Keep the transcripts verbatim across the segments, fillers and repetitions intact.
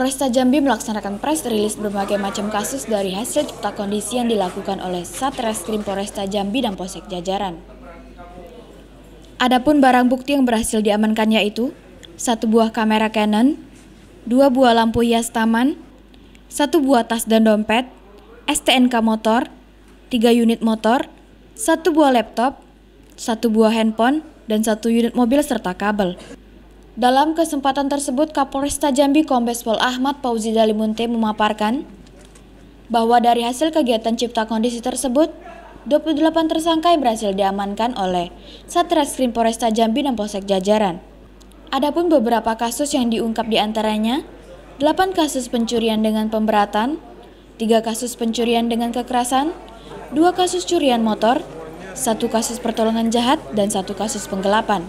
Polresta Jambi melaksanakan press release berbagai macam kasus dari hasil cipta kondisi yang dilakukan oleh Satreskrim Polresta Jambi dan Polsek jajaran. Adapun barang bukti yang berhasil diamankan yaitu satu buah kamera Canon, dua buah lampu hias taman, satu buah tas dan dompet, S T N K motor, tiga unit motor, satu buah laptop, satu buah handphone, dan satu unit mobil serta kabel. Dalam kesempatan tersebut, Kapolresta Jambi Kombes Pol Ahmad Fauzi Dalimunte memaparkan bahwa dari hasil kegiatan cipta kondisi tersebut, dua puluh delapan tersangka yang berhasil diamankan oleh Satreskrim Polresta Jambi dan Polsek jajaran. Adapun beberapa kasus yang diungkap diantaranya, delapan kasus pencurian dengan pemberatan, tiga kasus pencurian dengan kekerasan, dua kasus curian motor, satu kasus pertolongan jahat, dan satu kasus penggelapan.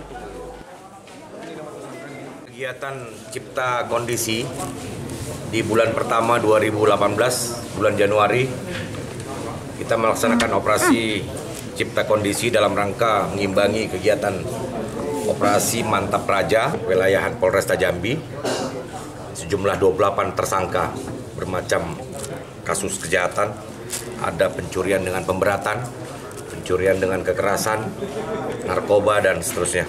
Kegiatan cipta kondisi di bulan pertama dua ribu delapan belas, bulan Januari, kita melaksanakan operasi cipta kondisi dalam rangka mengimbangi kegiatan operasi Mantap Raja wilayah Polresta Jambi. Sejumlah dua puluh delapan tersangka bermacam kasus kejahatan, ada pencurian dengan pemberatan, pencurian dengan kekerasan, narkoba, dan seterusnya.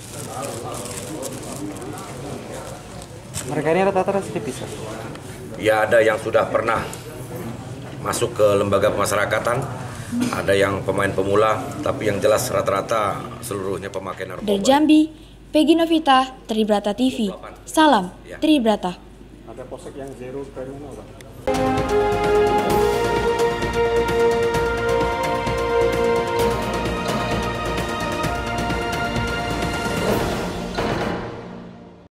Mereka ini rata-rata residivis? Ya, ada yang sudah pernah masuk ke lembaga pemasyarakatan, ada yang pemain pemula, tapi yang jelas rata-rata seluruhnya pemakai narkoba. Dari Jambi, Peggy Novita, Tribrata T V. Salam, Tribrata. Ada polsek yang zero dari mana, Pak?